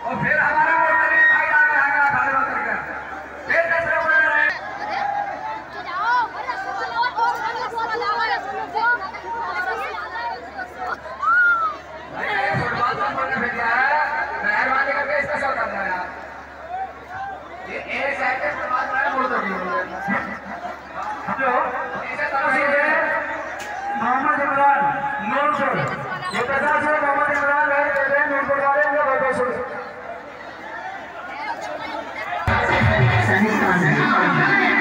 और फिर हमारा मोटरी भाई आ गया खाली बात करके फिर दूसरे बोल रहे हैं भाई ये फुटबॉल तो बोलने भेजा है मेहरबानी करके इसका शॉट करना है यार ये एक सेकंड के बाद मैं बोल दूंगी हेलो इसे तरह से मोहम्मद इमरान नूरपुर ये प्रसाद से मोहम्मद इमरान है कहते हैं नूरपुर वाले हैं बहुत बहुत शुक्रिया